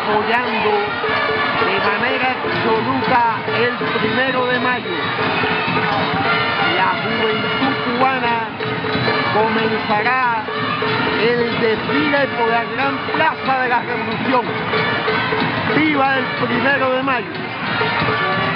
apoyando de manera absoluta el 1 de mayo. La juventud cubana comenzará el desfile por la gran plaza de la Revolución. ¡Viva el 1 de mayo!